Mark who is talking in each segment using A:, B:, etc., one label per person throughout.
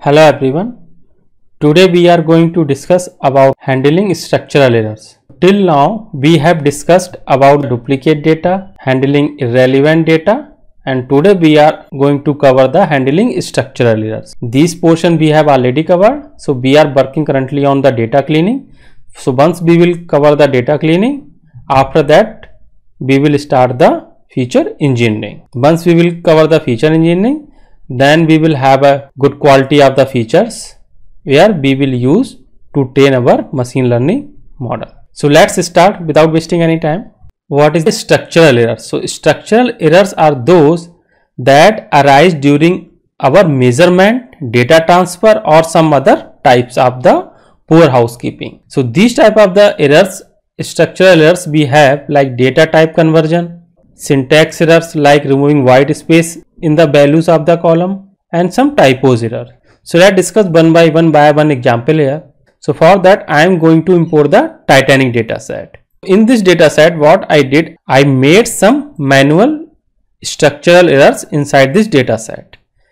A: Hello everyone. Today we are going to discuss about handling structural errors. Till now we have discussed about duplicate data, handling irrelevant data, and today we are going to cover the handling structural errors. This portion we have already covered. So we are working currently on the data cleaning. So once we will cover the data cleaning, after that we will start the feature engineering. Once we will cover the feature engineering, then we will have a good quality of the features where we will use to train our machine learning model. So let's start without wasting any time. What is the structural error? So structural errors are those that arise during our measurement, data transfer, or some other types of the poor housekeeping. So these type of the errors, structural errors, we have like data type conversion, syntax errors like removing white space in the values of the column, and some typos error. So let's discuss one by one example here. So for that I am going to import the Titanic data set. In this data set, what I did, I made some manual structural errors inside this data set.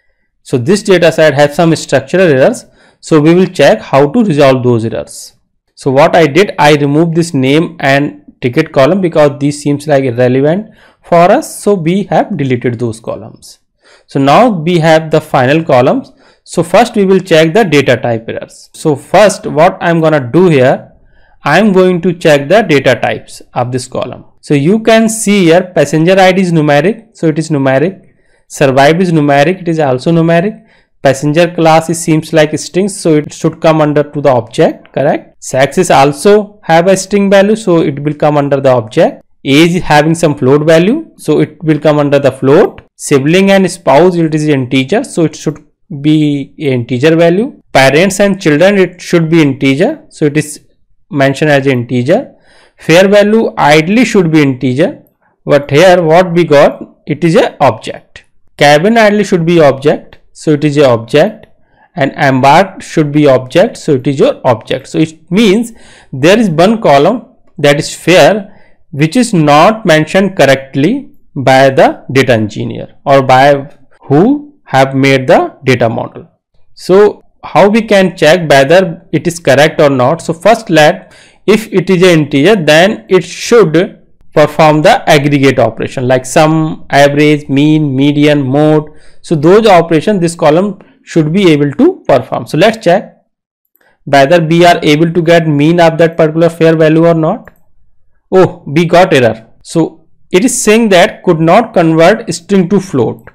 A: So this data set has some structural errors. So we will check how to resolve those errors. So what I did, I removed this name and ticket column because these seems like irrelevant for us. So we have deleted those columns. So now we have the final columns. So first we will check the data type errors. So first what I'm gonna do here, I'm going to check the data types of this column. So you can see here passenger ID is numeric, so it is numeric. Survived is numeric, it is also numeric. Passenger class is seems like strings, so it should come under to the object, correct. Sex is also have a string value, so it will come under the object. Age is having some float value, so it will come under the float. Sibling and spouse, it is integer, so it should be integer value. Parents and children, it should be integer, so it is mentioned as integer. Fair value ideally should be integer, but here what we got, it is a object. Cabin ideally should be object, so it is a object, and embarked should be object, so it is your object. So it means there is one column that is fair which is not mentioned correctly by the data engineer or by who have made the data model. So how we can check whether it is correct or not? So first if it is an integer, then it should perform the aggregate operation like sum, average, mean, median, mode. So those operations this column should be able to perform. So let's check whether we are able to get mean of that particular fair value or not. Oh, we got error. So it is saying that could not convert string to float.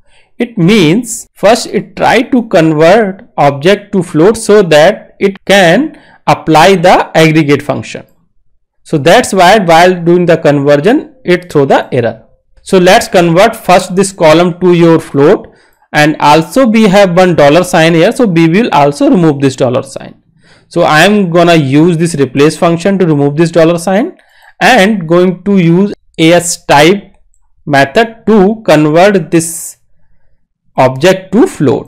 A: It means first it tried to convert object to float so that it can apply the aggregate function. So that's why while doing the conversion it throw the error. So let's convert first this column to your float, and also we have one $sign here, so we will also remove this $sign. So I am gonna use this replace function to remove this $sign and going to use as type method to convert this object to float.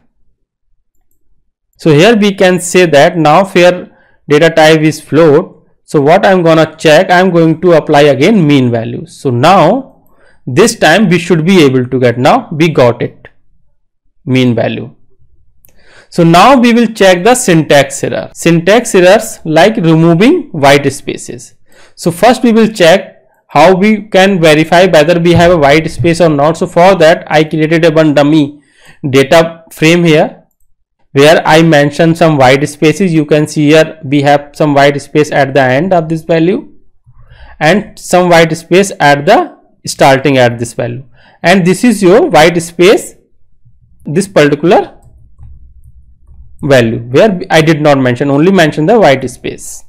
A: So here we can say that now fair data type is float. So what I'm gonna check, I'm going to apply again mean value. So now this time we should be able to get, now we got it, mean value. So now we will check the syntax error. Syntax errors like removing white spaces. So first we will check how we can verify whether we have a white space or not. So for that I created a one dummy data frame here where I mentioned some white spaces. You can see here we have some white space at the end of this value and some white space at the starting at this value, and this is your white space, this particular value where I did not mention, only mention the white space.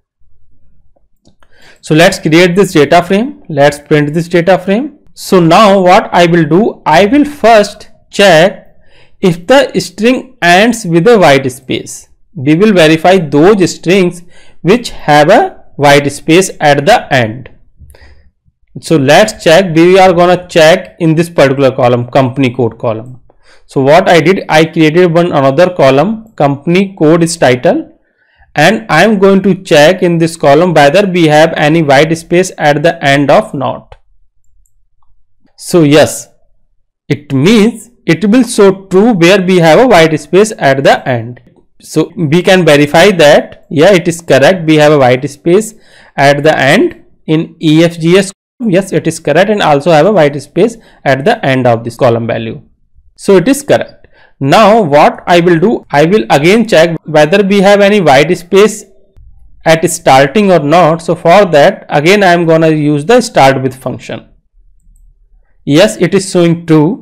A: So let's create this data frame. Let's print this data frame. So now what I will do, I will first check if the string ends with a white space. We will verify those strings which have a white space at the end. So let's check. We are gonna check in this particular column, company code column. So what I did, I created another column, company code is title, and I am going to check in this column whether we have any white space at the end of not. So yes, it means it will show true where we have a white space at the end. So we can verify that, yeah, it is correct. We have a white space at the end in EFGS. Yes, it is correct, and also have a white space at the end of this column value. So it is correct. Now what I will do, I will again check whether we have any white space at starting or not. So for that, again I am gonna use the start with function. Yes, it is showing true.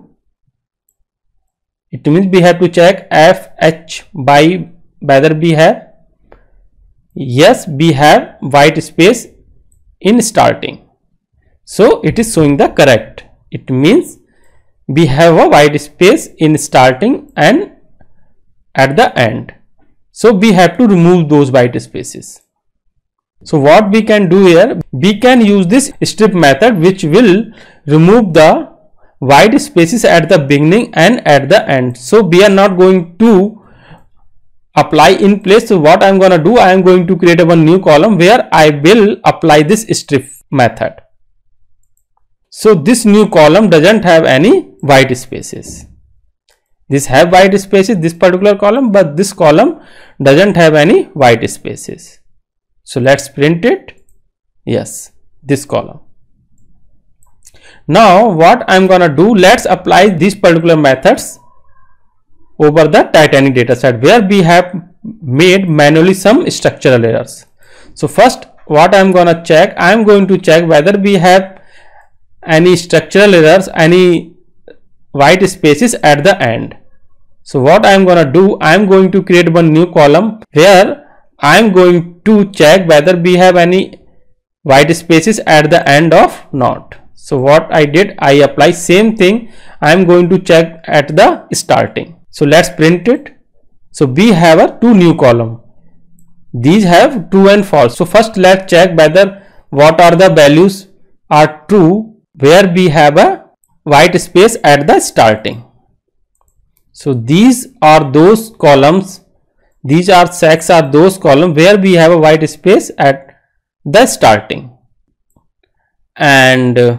A: It means we have to check FH by whether we have, yes, we have white space in starting. So it is showing the correct. It means we have a white space in starting and at the end. So we have to remove those white spaces. So what we can do here, we can use this strip method which will remove the white spaces at the beginning and at the end. So we are not going to apply in place. So what I am going to do, I am going to create one new column where I will apply this strip method. So this new column doesn't have any white spaces. This have white spaces, this particular column, but this column doesn't have any white spaces. So let's print it. Yes, this column. Now what I'm gonna do, let's apply these particular methods over the Titanic dataset where we have made manually some structural errors. So first what I'm gonna check, I'm going to check whether we have any structural errors, any white spaces at the end. So what I'm gonna do, I'm going to create one new column where I'm going to check whether we have any white spaces at the end of not. So what I did, I apply same thing. I'm going to check at the starting. So let's print it. So we have a two new column. These have true and false. So first let's check whether what are the values are true where we have a white space at the starting. So these are those columns. These are sets are those columns where we have a white space at the starting. And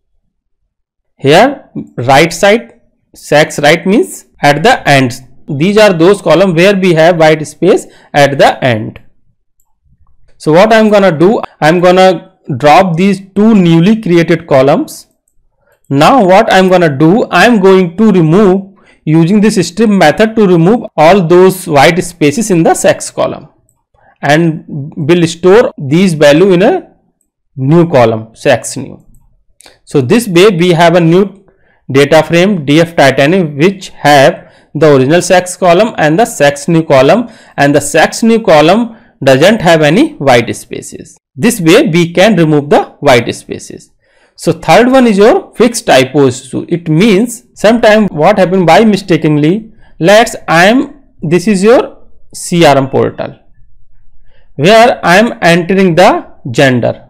A: here right side, sex right means at the end. These are those columns where we have white space at the end. So what I'm gonna do, I'm gonna drop these two newly created columns. Now what I'm gonna do, I'm going to remove, using this strip method, to remove all those white spaces in the sex column, and will store these value in a new column, sex new. So this way we have a new data frame DF Titanic which have the original sex column and the sex new column, and the sex new column doesn't have any white spaces. This way we can remove the white spaces. So third one is your fixed typo issue. It means sometime what happened by mistakenly, this is your CRM portal where I am entering the gender,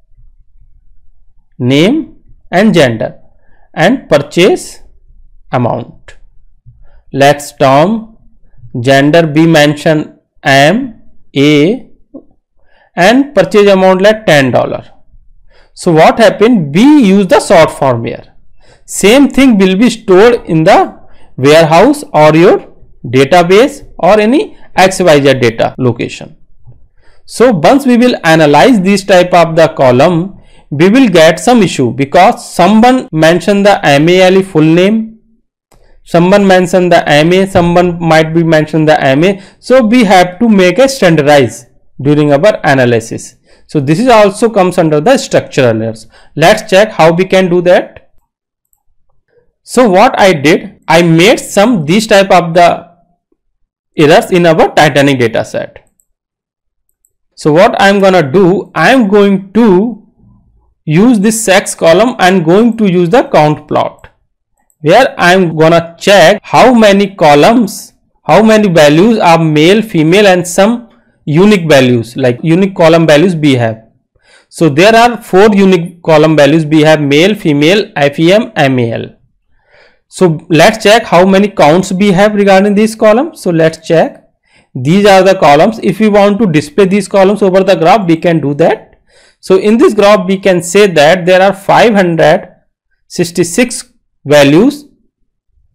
A: name and gender, and purchase amount. Let's term gender be mentioned A, and purchase amount let $10. So what happened, we use the short form here. Same thing will be stored in the warehouse or your database or any XYZ data location. So once we will analyze this type of the column, we will get some issue because someone mentioned the MALE full name, someone mentioned the MA, someone might be mentioned the MA. So we have to make a standardize during our analysis. So this is also comes under the structural errors. Let's check how we can do that. So what I did, I made some these type of the errors in our Titanic data set. So what I am gonna do, I am going to use this sex column and going to use the count plot where I am gonna check how many columns, how many values are male, female, and some unique values like unique column values we have. So there are 4 unique column values we have: male, female, FEM, MAL. So let's check how many counts we have regarding these columns. So let's check. These are the columns. If we want to display these columns over the graph, we can do that. So in this graph, we can say that there are 566 values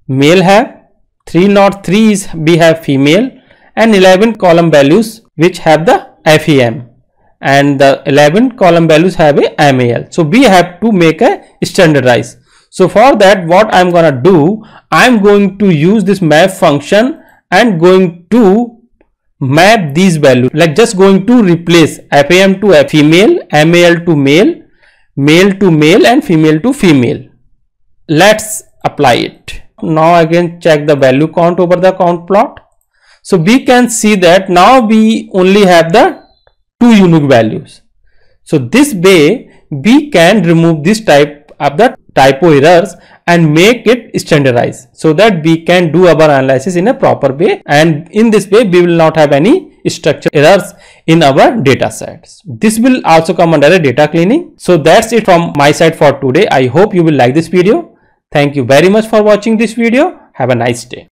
A: male have, 3 not 3 is we have female, and 11 column values which have the FEM, and the 11 column values have a MAL. So we have to make a standardize. So for that, what I'm gonna do, I'm going to use this map function and going to map these values, like just going to replace FAM to female, MAL to male, male to male, and female to female. Let's apply it. Now again check the value count over the count plot. So we can see that now we only have the 2 unique values. So this way we can remove this type of the typo errors and make it standardized, so that we can do our analysis in a proper way, and in this way we will not have any structure errors in our data sets. This will also come under a data cleaning. So that's it from my side for today. I hope you will like this video. Thank you very much for watching this video. Have a nice day.